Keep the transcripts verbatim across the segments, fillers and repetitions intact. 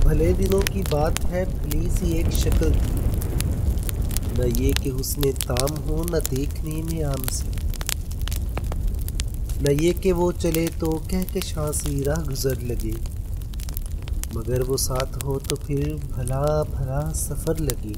بھلے دنوں کی بات ہے، بھلی سی ایک شکل تھی، نہ یہ کہ حسن تام ہو، نہ دیکھنے میں عام سی، نہ یہ کہ وہ چلے تو کہکشاں سی راہ گزر لگے، مگر وہ ساتھ ہو تو پھر بھلا بھلا سفر لگے۔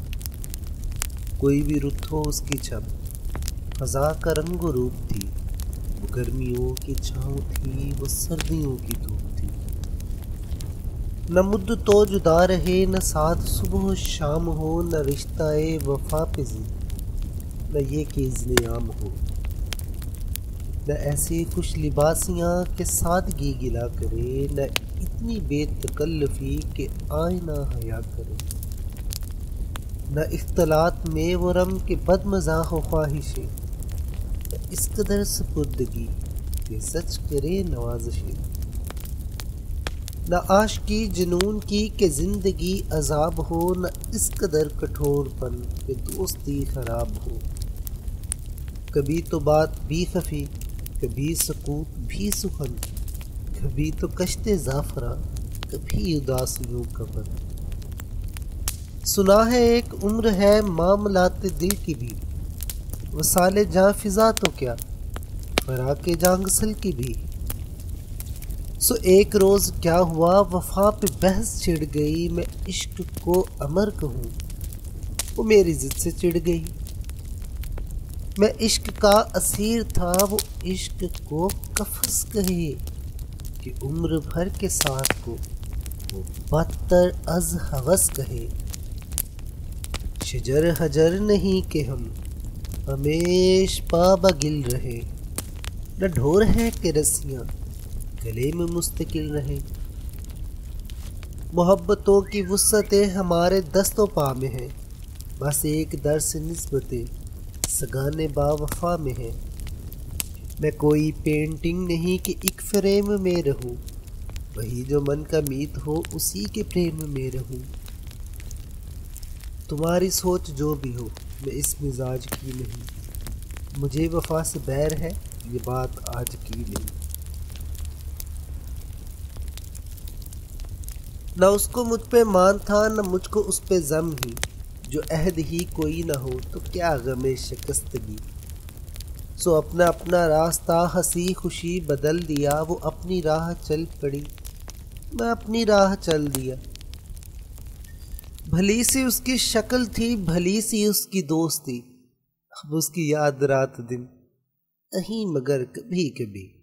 کوئی بھی رت ہو اس کی چھب، خزاں کا رنگ و روپ تھی، وہ گرمیوں کی چھاؤں تھی، وہ سردیوں کی دھوپ تھی۔ نہ مد تو جدا رہے، نہ ساتھ صبح و شام ہو، نہ رشتہ وفا پہ ضد، نہ یہ کہ اذن عام ہو، نہ ایسی خوش لباسیاں کہ سادگی گلا کرے، نہ اتنی بے تکلفی کہ آئینہ حیا کرے، نہ اختلاط میں وہ رم کے بد مزاح و خواہشیں، نہ اس قدر سپردگی کہ سچ کرے نوازشیں، نہ عاشقی جنون کی کہ زندگی عذاب ہو، نہ اس قدر کٹھور پن کہ دوستی خراب ہو۔ کبھی تو بات بھی خفی، کبھی سکوت بھی سخن، کبھی تو کشت زعفراں، کبھی اداسیوں کا بن۔ سنا ہے ایک عمر ہے معاملات دل کی بھی، وصال جاں فزا تو کیا، فراق جاں غسل کی بھی۔ سو ایک روز کیا ہوا، وفا پہ بحث چھڑ گئی، میں عشق کو امر کہوں، وہ میری ضد سے چڑ گئی۔ میں عشق کا اسیر تھا، وہ عشق کو قفس کہے، کہ عمر بھر کے ساتھ کو وہ بدتر از ہوس کہے۔ شجر حجر نہیں کہ ہم ہمیش پا بگل رہے، نہ ڈھور ہے کہ رسیاں گلے میں مستقل رہے۔ محبتوں کی وسعتیں ہمارے دست و پا میں ہیں، بس ایک درس نسبتیں سگانے با وفا میں ہے۔ میں کوئی پینٹنگ نہیں کہ ایک فریم میں رہوں، وہی جو من کا میت ہو اسی کے پریم میں رہوں۔ تمہاری سوچ جو بھی ہو، میں اس مزاج کی نہیں، مجھے وفا سے بیر ہے، یہ بات آج کی نہیں۔ نہ اس کو مجھ پہ مان تھا، نہ مجھ کو اس پہ ضم ہی، جو عہد ہی کوئی نہ ہو تو کیا غم شکستگی۔ سو اپنا اپنا راستہ ہنسی خوشی بدل دیا، وہ اپنی راہ چل پڑی، میں اپنی راہ چل دیا۔ بھلی سی اس کی شکل تھی، بھلی سی اس کی دوستی، اب اس کی یاد رات دن نہیں مگر کبھی کبھی۔